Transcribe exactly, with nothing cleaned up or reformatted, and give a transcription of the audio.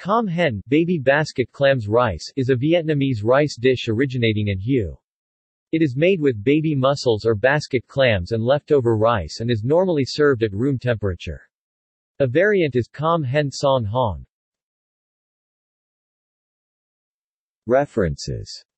Cam hen, baby basket clams rice, is a Vietnamese rice dish originating in Hue. It is made with baby mussels or basket clams and leftover rice and is normally served at room temperature. A variant is cam hen song hong. References